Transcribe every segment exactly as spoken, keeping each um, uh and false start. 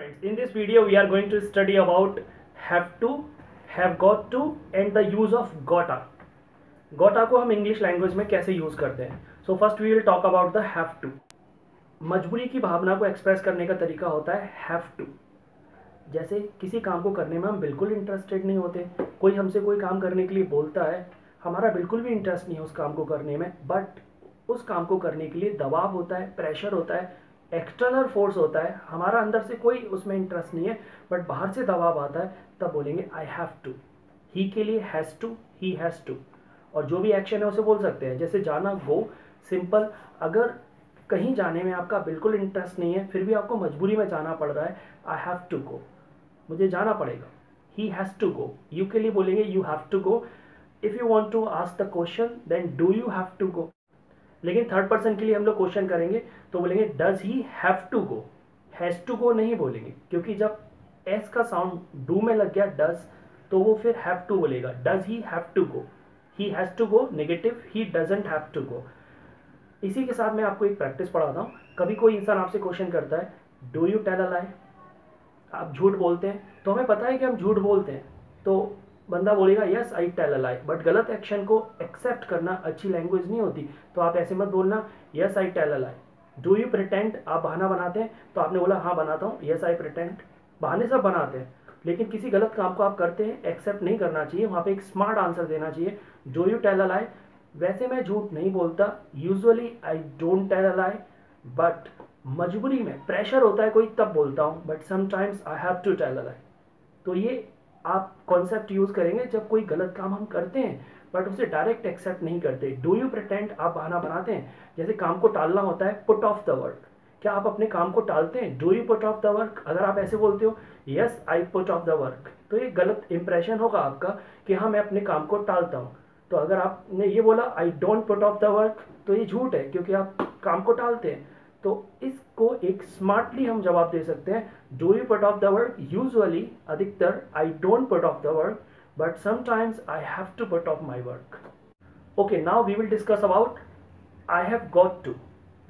Friends, in this video we are going to study about have to, have got to and the use of gotta. gotta को हम English language में कैसे use करते हैं. So first we will talk about the have to. मजबूरी की भावना को express करने का तरीका होता है हैव टू. जैसे किसी काम को करने में हम बिल्कुल इंटरेस्टेड नहीं होते, कोई हमसे कोई काम करने के लिए बोलता है, हमारा बिल्कुल भी इंटरेस्ट नहीं है उस काम को करने में, बट उस काम को करने के लिए दबाव होता है, प्रेशर होता है, एक्सटर्नल फोर्स होता है, हमारा अंदर से कोई उसमें इंटरेस्ट नहीं है बट बाहर से दबाव आता है, तब बोलेंगे आई हैव टू. ही के लिए has to, he has to. और जो भी एक्शन है उसे बोल सकते हैं, जैसे जाना गो, सिंपल. अगर कहीं जाने में आपका बिल्कुल इंटरेस्ट नहीं है फिर भी आपको मजबूरी में जाना पड़ रहा है, आई हैव टू गो, मुझे जाना पड़ेगा. He has to go. You के लिए बोलेंगे you have to go. If you want to ask the question then do you have to go. लेकिन थर्ड पर्सन के लिए हम लोग क्वेश्चन करेंगे तो बोलेंगे does he have to go. Has to go नहीं बोलेंगे, क्योंकि जब एस का साउंड डू में लग गया डज, तो वो फिर हैव टू बोलेगा. Does he have to go. He has to go negative, he doesn't have to go. इसी के साथ मैं आपको एक प्रैक्टिस पढ़ाता हूँ. कभी कोई इंसान आपसे क्वेश्चन करता है do you tell a lie, आप झूठ बोलते हैं, तो हमें पता है कि हम झूठ बोलते हैं, तो बंदा बोलेगा yes I tell a lie. But गलत एक्शन को एक्सेप्ट करना अच्छी लैंग्वेज नहीं होती, तो आप ऐसे मत बोलना yes I tell a lie. Do you pretend, आप बहाना बनाते हैं, तो आपने बोला हाँ बनाता हूँ, यस आई प्रिटेंड. बहाने सब बनाते हैं, लेकिन किसी गलत काम को आप करते हैं, एक्सेप्ट नहीं करना चाहिए, वहाँ पे एक स्मार्ट आंसर देना चाहिए. Do you tell a lie, वैसे मैं झूठ नहीं बोलता, usually I don't tell a lie, but मजबूरी में प्रेशर होता है कोई तब बोलता हूँ, but sometimes I have to tell a lie. तो ये आप कॉन्सेप्ट यूज करेंगे जब कोई गलत काम हम करते हैं बट उसे डायरेक्ट एक्सेप्ट नहीं करते. डू यू प्रिटेंड, आप बहाना बनाते हैं, जैसे काम को टालना होता है पुट ऑफ द वर्क. क्या आप अपने काम को टालते हैं? Do you put off the work. अगर आप ऐसे बोलते हो yes I put off the work, तो ये गलत इंप्रेशन होगा आपका कि हाँ मैं अपने काम को टालता हूँ. तो अगर आपने ये बोला I don't put off the work, तो ये झूठ है, क्योंकि आप काम को टालते हैं. तो इसको एक स्मार्टली हम जवाब दे सकते हैं. Do you put off the work, usually अधिकतर I don't put off the work, but sometimes I have to put off my work. Okay, now we will discuss about I have got to.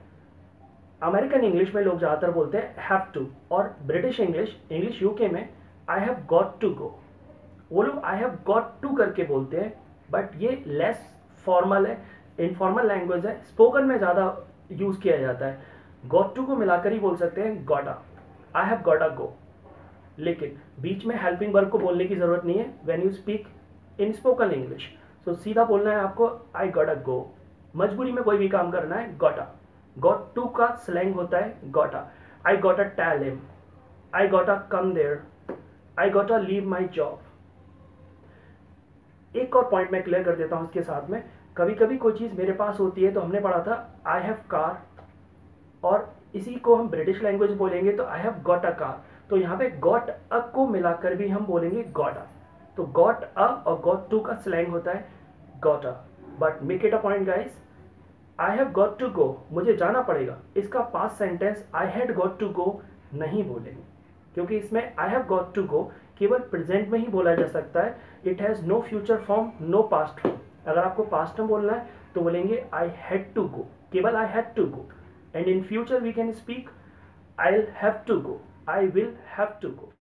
American English में लोग ज़्यादातर बोलते हैं have to, और British English, English UK में I have got to go. वो लोग आई have got to करके बोलते हैं, बट ये लेस फॉर्मल है, इनफॉर्मल लैंग्वेज है, स्पोकन में ज़्यादा यूज़ किया जाता है. गॉट टू को मिलाकर ही बोल सकते हैं गॉटा, आई हैव गॉटा गो. लेकिन बीच में हेल्पिंग वर्ब को बोलने की जरूरत नहीं है when you speak in spoken English. So सीधा बोलना है आपको आई गॉटा गो. मजबूरी में कोई भी काम करना है गॉटा. गॉट टू का स्लैंग होता है gotta. I gotta tell him, I gotta come there, I gotta leave my job. एक और पॉइंट मैं क्लियर कर देता हूं इसके साथ में. कभी कभी कोई चीज़ मेरे पास होती है, तो हमने पढ़ा था आई हैव कार, और इसी को हम ब्रिटिश लैंग्वेज बोलेंगे तो I have got a car. तो यहाँ पे गॉट अ को मिलाकर भी हम बोलेंगे गॉट अ. तो गॉट अ और गॉट टू का स्लैंग होता है got a. But make it a point guys, I have got to go, मुझे जाना पड़ेगा, इसका past sentence I had got to go नहीं बोलेंगे, क्योंकि इसमें I have got to go केवल प्रेजेंट में ही बोला जा सकता है. It has no future form, no past form. अगर आपको पास्ट में बोलना है तो बोलेंगे आई हैड टू गो, केवल I had to go. And in future we can speak I'll have to go, I will have to go.